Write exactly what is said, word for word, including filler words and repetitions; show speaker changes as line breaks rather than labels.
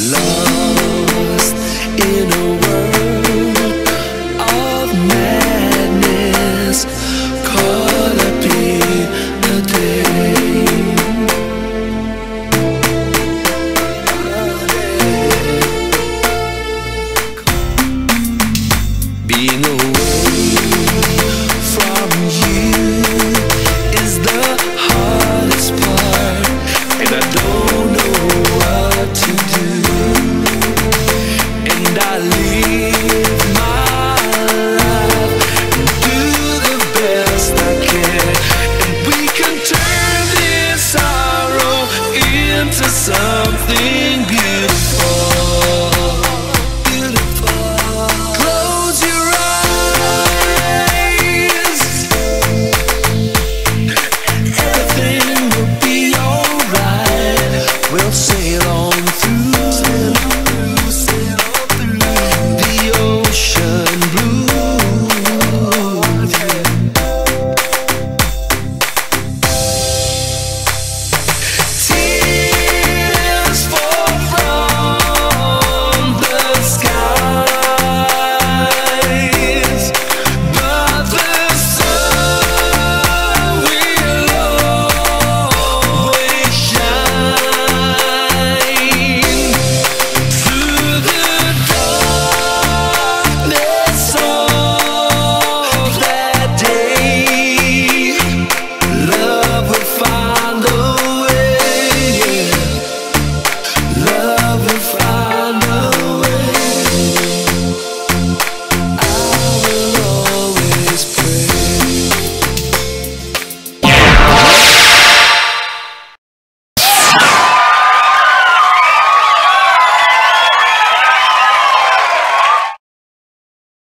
lost in a world of madness, caught up in a day. Being away from you is the hardest part, and I don't know what to do. And I live my life and do the best I can, and we can turn this sorrow into something